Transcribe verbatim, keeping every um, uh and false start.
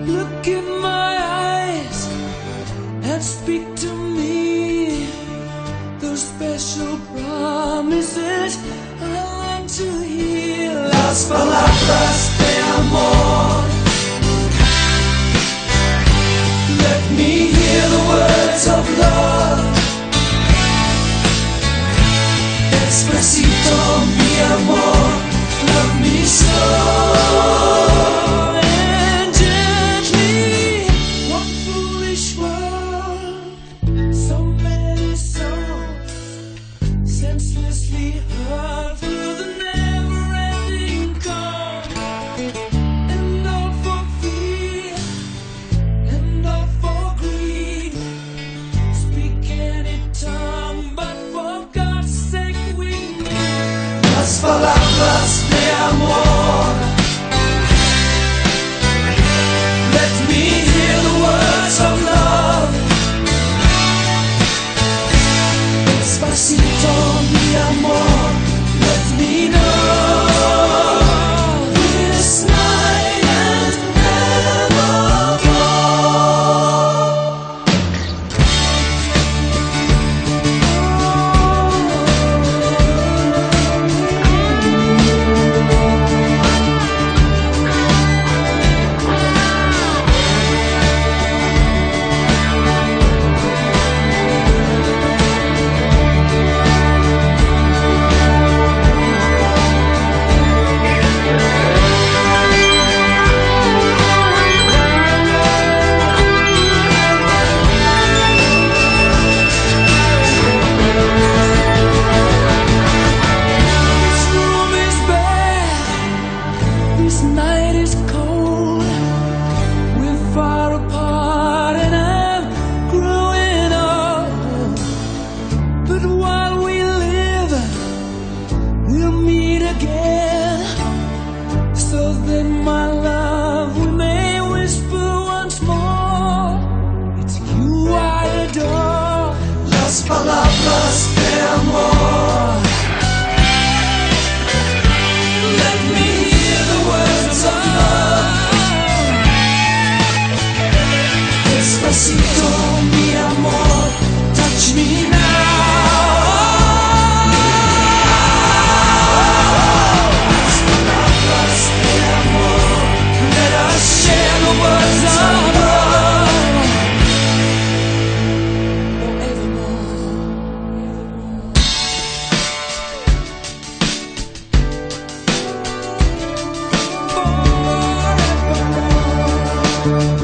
Look in my eyes and speak to me. Those special promises I want to hear. Las palabras de amor. Let me hear the words of love. Despacito, mi amor, love me slow. And judge me, one foolish world. So many souls, senselessly hurled through the never-ending current. And all for fear, and all for greed. Speak any tongue, but for God's sake we need las palabras de amor. Let me hear the words of love. Despacito, mi amor, let me know this night and this night is cold. We're far apart and I'm growing old. But while we live, we'll meet again. So that my love, we may whisper once more. It's you I adore. Las palabras de amor. Let me hear the words of love. Despacito, mi amor, touch me now. Las palabras de amor. Let us share the words of love. Oh, evermore. Forevermore.